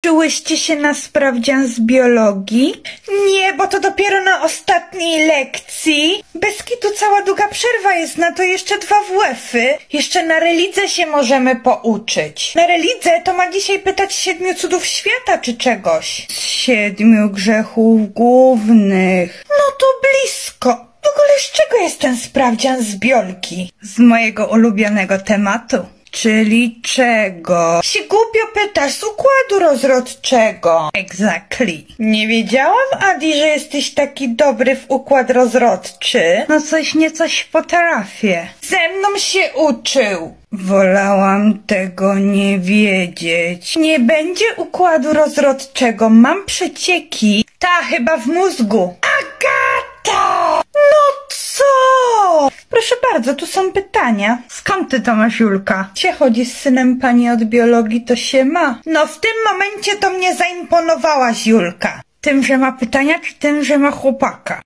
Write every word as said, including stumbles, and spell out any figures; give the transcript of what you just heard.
Uczyłyście się na sprawdzian z biologii? Nie, bo to dopiero na ostatniej lekcji. Bez kitu cała długa przerwa jest, na to jeszcze dwa W F-y. Jeszcze na relidze się możemy pouczyć. Na relidze to ma dzisiaj pytać siedmiu cudów świata czy czegoś. Z siedmiu grzechów głównych. No to blisko. W ogóle z czego jest ten sprawdzian z biolki? Z mojego ulubionego tematu. Czyli czego? Się głupio pytasz, z układu rozrodczego. Exactly. Nie wiedziałam, Adi, że jesteś taki dobry w układ rozrodczy. No coś nie coś potrafię. Ze mną się uczył. Wolałam tego nie wiedzieć. Nie będzie układu rozrodczego, mam przecieki. Ta, chyba w mózgu. Agata! No co? Proszę bardzo, tu są pytania. Skąd ty to masz, Julka? Się chodzi z synem pani od biologii, to się ma. No w tym momencie to mnie zaimponowałaś, Julka. Tym, że ma pytania, czy tym, że ma chłopaka?